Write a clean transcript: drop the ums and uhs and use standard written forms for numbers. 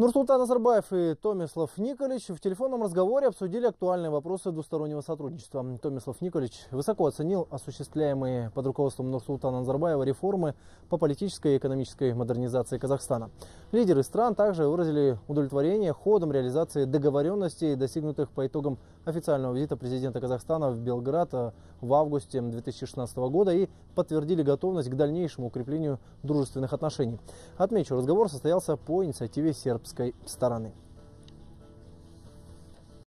Нурсултан Назарбаев и Томислав Николич в телефонном разговоре обсудили актуальные вопросы двустороннего сотрудничества. Томислав Николич высоко оценил осуществляемые под руководством Нурсултана Назарбаева реформы по политической и экономической модернизации Казахстана. Лидеры стран также выразили удовлетворение ходом реализации договоренностей, достигнутых по итогам официального визита президента Казахстана в Белград в августе 2016 года, и подтвердили готовность к дальнейшему укреплению дружественных отношений. Отмечу, разговор состоялся по инициативе сербской стороны.